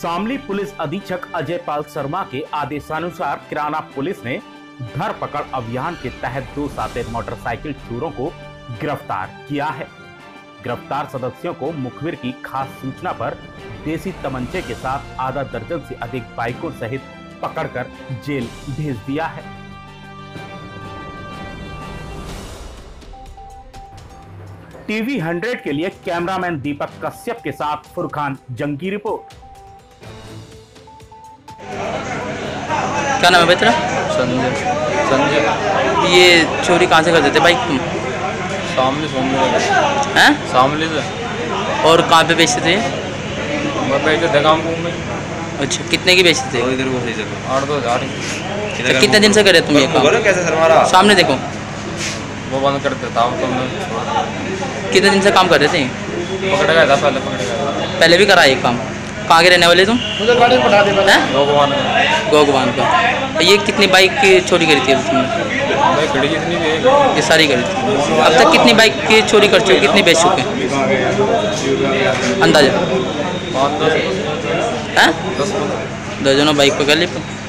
Shamli police अधीक्षक अजय पाल शर्मा के आदेशानुसार किराना पुलिस ने धरपकड़ अभियान के तहत 2 शातिर मोटरसाइकिल चोरों को गिरफ्तार किया है। गिरफ्तार सदस्यों को मुखबिर की खास सूचना पर देसी तमंचे के साथ आधा दर्जन से अधिक बाइकों सहित पकड़कर जेल भेज दिया है। टीवी 100 के लिए कैमरामैन दीपक कश्यप के साथ फुरकान जंग की रिपोर्ट। क्या नाम है भाई तेरा? संजय। संजय। ये चोरी कहाँ से कर देते बाइक तुम? शामली हैं? शामली से। और कहाँ पे बेचते थे? मैं बेचते थे काम में। अच्छा, कितने की बेचते थे? 8-2 हज़ार। कितने दिन से करे तुम ये काम? कैसे शर्मा सामने देखो। वो बंद कर देता हूँ तो मैं कितने दिन से काम कर रहे थे? पकड़ गया था, पहले पकड़ गया था। पहले भी करा ये काम। कहाँ के रहने वाले तुम? हैं? गोगवान का। ये कितनी बाइक की चोरी करी थी तुमने? भाई खड़ी जितनी भी है ये सारी करी थी। अब तक कितनी बाइक की चोरी कर चुके, कितनी बेच चुके अंदाजा? 5-10 हैं? 10-15 दर्जनों बाइक पकड़ ली।